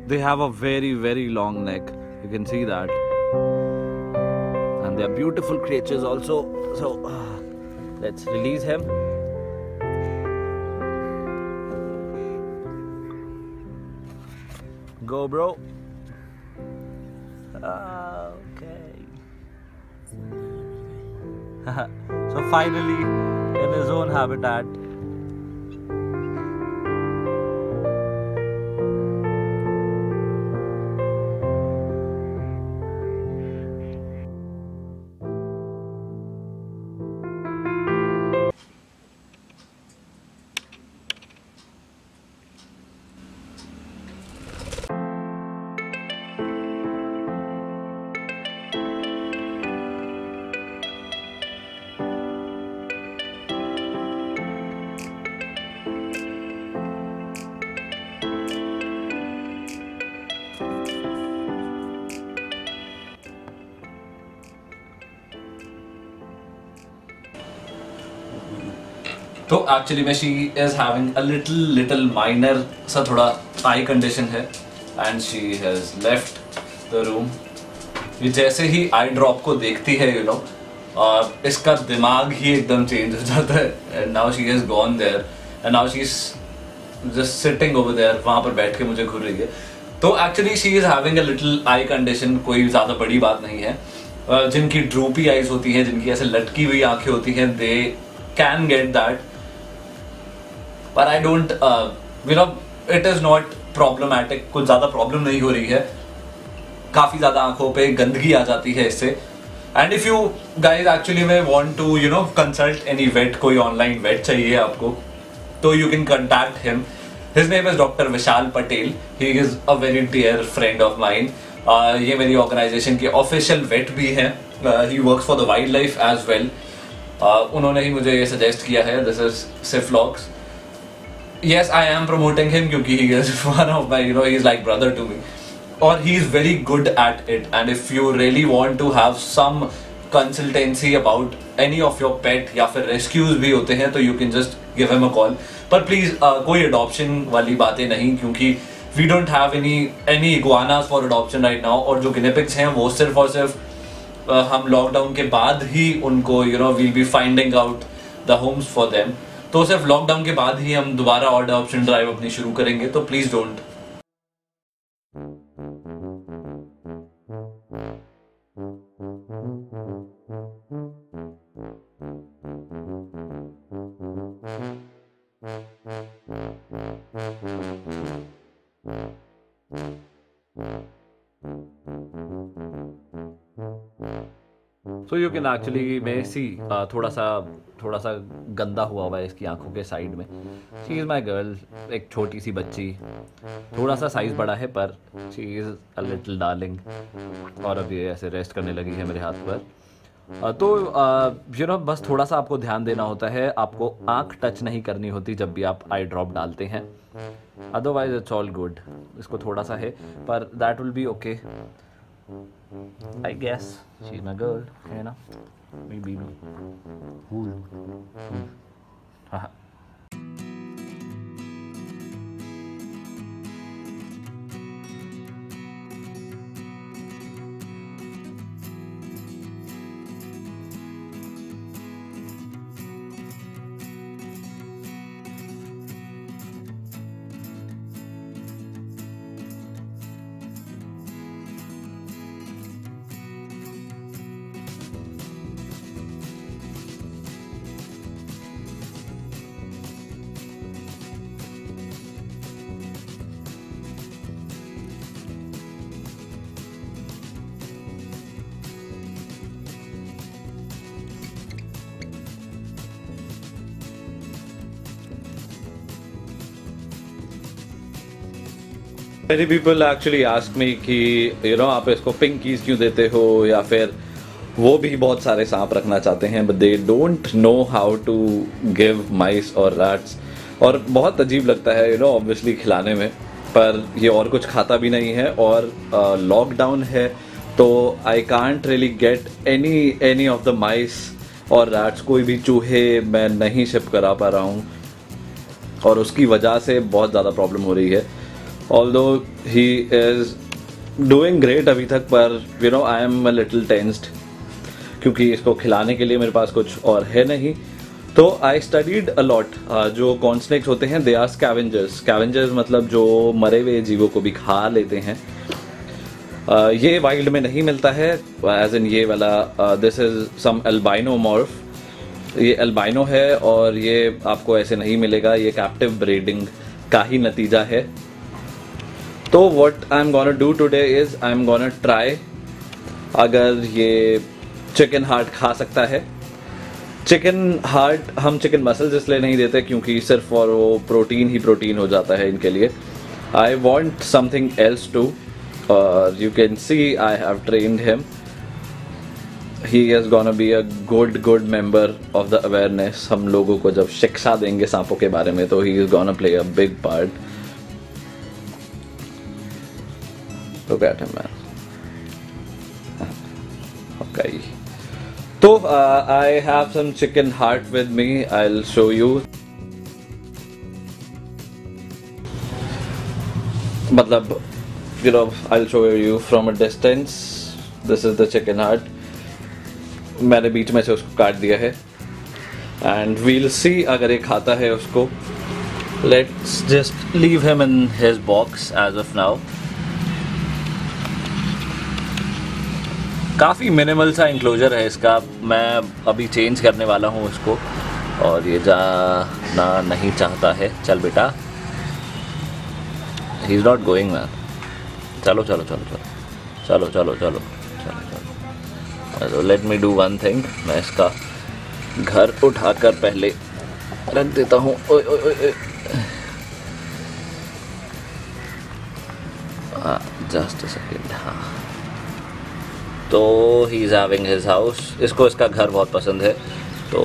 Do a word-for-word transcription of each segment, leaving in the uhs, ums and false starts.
they have a very very long neck. You can see that, and they are beautiful creatures also. So uh, let's release him. Go, bro. Uh, okay. So finally in his own habitat. तो actually में she is having a little little minor सा थोड़ा eye condition है and she has left the room. ये जैसे ही आई drop को देखती है यू नो और इसका दिमाग ही एकदम चेंज हो जाता है and now she has gone there and now she is just sitting over there, वहाँ पर बैठ के मुझे घूर रही है। तो actually she is having a little eye condition, कोई ज़्यादा बड़ी बात नहीं है। uh, जिनकी ड्रूपी आईज होती हैं, जिनकी ऐसे लटकी हुई आंखें होती हैं, दे कैन गेट दैट, पर I don't you know it is not problematic. कुछ ज्यादा प्रॉब्लम नहीं हो रही है, काफी ज्यादा आंखों पे गंदगी आ जाती है इससे। And if you guys actually में want to you know consult any vet, कोई ऑनलाइन वेट चाहिए आपको, तो you can contact him. His name is doctor Vishal Patel. He is a very dear friend of mine. ये मेरी ऑर्गेनाइजेशन के official vet भी हैं। He works for the wild life as well. उन्होंने ही मुझे ये सजेस्ट किया है, this is Ciflox. Yes, I am promoting him क्योंकि he is one of my, you know, he is like brother to me. और he is very good at it. And if you really want to have some consultancy about any of your pet या फिर rescues भी होते हैं, तो you can just give him a call. पर please uh, कोई adoption वाली बातें नहीं, क्योंकि we don't have any any iguanas for adoption right now. और जो guinea pigs हैं वो सिर्फ और सिर्फ uh, हम लॉकडाउन के बाद ही उनको you know we'll be finding out the homes for them. तो सिर्फ लॉकडाउन के बाद ही हम दोबारा और अडॉप्शन ड्राइव अपनी शुरू करेंगे, तो please don't. So you can actually may see uh, थोड़ा सा थोड़ा सा गंदा हुआ हुआ है इसकी आंखों के साइड में। शी इज़ माई गर्ल, एक छोटी सी बच्ची, थोड़ा सा साइज़ बड़ा है पर she is a little darling. और अब ये ऐसे रेस्ट करने लगी है मेरे हाथ पर। uh, तो यू नो बस थोड़ा सा आपको ध्यान देना होता है, आपको आंख टच नहीं करनी होती जब भी आप आई ड्रॉप डालते हैं, अदरवाइज इट्स ऑल गुड। इसको थोड़ा सा है पर that will be okay I guess. She's my girl, you know. Me baby. Cool. Cool. Haha. Many people actually ask me कि you know आप इसको पिंक कीज क्यों देते हो, या फिर वो भी बहुत सारे सांप रखना चाहते हैं but they don't know how to give mice और rats। और बहुत अजीब लगता है you know obviously खिलाने में, पर ये और कुछ खाता भी नहीं है और लॉकडाउन uh, है तो I can't really get any any of the mice और rats, कोई भी चूहे मैं नहीं शिप करा पा रहा हूँ और उसकी वजह से बहुत ज़्यादा प्रॉब्लम हो रही है। although he is doing great अभी तक, पर you know I am a little tensed क्योंकि इसको खिलाने के लिए मेरे पास कुछ और है नहीं। तो आई स्टडीड अ लॉट। जो कॉर्न स्नेक्स होते हैं दे आर स्कैवेंजर्स। स्कैवेंजर्स मतलब जो मरे हुए जीवों को भी खा लेते हैं। uh, ये वाइल्ड में नहीं मिलता है, एज इन ये वाला this is some albino morph. ये एल्बाइनो है और ये आपको ऐसे नहीं मिलेगा, ये कैप्टिव ब्रीडिंग का ही नतीजा है। तो what I am gonna do today is I am gonna try अगर ये चिकन हार्ट खा सकता है। चिकन हार्ट हम चिकन मसल्स इसलिए नहीं देते क्योंकि सिर्फ और वो प्रोटीन ही प्रोटीन हो जाता है इनके लिए। I want something else too, और you can see I have trained him. He is gonna be a good good member of the awareness। हम लोगों को जब शिक्षा देंगे सांपों के बारे में तो he is gonna play a big part। Look at him, man। Okay। तो uh, I have some chicken heart with me। I'll show you। मतलब you know I'll show you from a distance। This is the chicken heart। मैंने बीच में से उसको काट दिया है and we'll सी अगर ये खाता है उसको। Let's just leave him in his box as of now. काफ़ी मिनिमल सा इंक्लोजर है इसका। मैं अभी चेंज करने वाला हूँ उसको, और ये जाना नहीं चाहता है। चल बेटा, he is not going man. चलो चलो चलो चलो चलो चलो चलो चलो। Let me do one thing. मैं इसका घर उठाकर पहले रख देता हूँ। ओए ओए ओए, हाँ जस्ट अ सेकेंड। हाँ, तो he is having his house. इसको इसका घर बहुत पसंद है। तो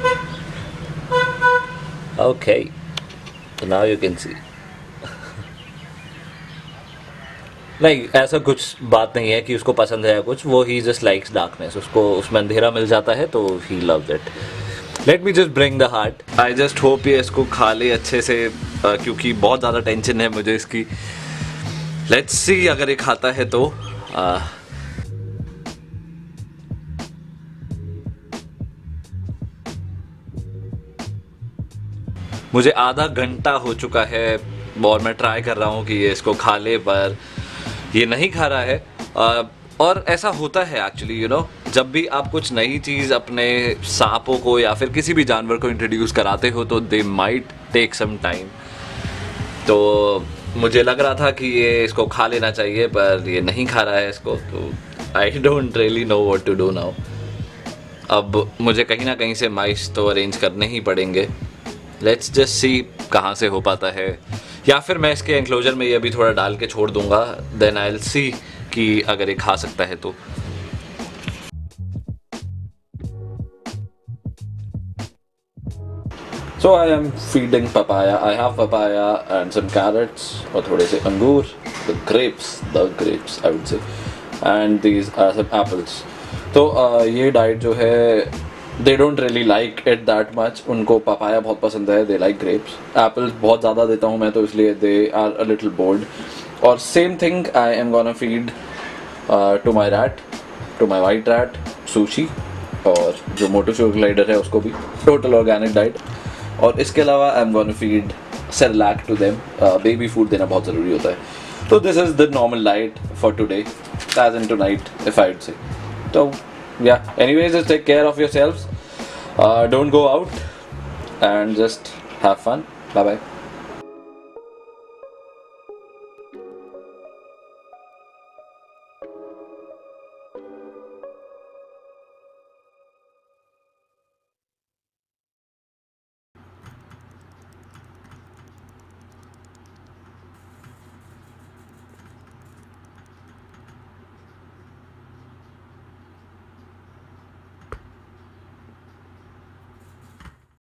ओके, तो नाउ यू कैन सी। नहीं, ऐसा कुछ बात नहीं है कि उसको पसंद है या कुछ। वो ही जस्ट लाइक्स डार्कनेस। उसको उसमें अंधेरा मिल जाता है तो he loves it. Let me just bring the heart. I just hope ये इसको खा ले अच्छे से, uh, क्योंकि बहुत ज़्यादा टेंशन है मुझे इसकी। लेट्स सी अगर ये खाता है तो। uh, मुझे आधा घंटा हो चुका है और मैं ट्राई कर रहा हूँ कि ये इसको खा ले, पर ये नहीं खा रहा है। uh, और ऐसा होता है एक्चुअली, यू नो, जब भी आप कुछ नई चीज़ अपने सांपों को या फिर किसी भी जानवर को इंट्रोड्यूस कराते हो तो they might take some time. तो मुझे लग रहा था कि ये इसको खा लेना चाहिए, पर ये नहीं खा रहा है इसको। तो I don't really know what to do now. अब मुझे कहीं ना कहीं से माइस तो अरेंज करने ही पड़ेंगे। लेट्स जस्ट सी कहाँ से हो पाता है, या फिर मैं इसके एंक्लोजर में ये अभी थोड़ा डाल के छोड़ दूंगा। देन आई विल सी कि अगर ये खा सकता है तो। So I am feeding papaya. I have papaya and some carrots, और थोड़े से अंगूर, the grapes the grapes I would say, and these are some apples. तो uh, ये डाइट जो है they don't really like it that much. उनको papaya बहुत पसंद है, दे लाइक ग्रेप्स। एप्पल्स बहुत ज़्यादा देता हूँ मैं, तो इसलिए they are a little bold. और same thing I am gonna feed to my rat, to my white rat, Sushi, और जो मोटू शुगर ग्लाइडर है उसको भी। Total organic diet. और इसके अलावा I am gonna feed Cerelac to them. Baby food देना बहुत ज़रूरी होता है। तो this is the normal diet for today, as in tonight if I would say. तो yeah, anyways, just take care of yourselves. Uh, don't go out and just have fun. Bye bye.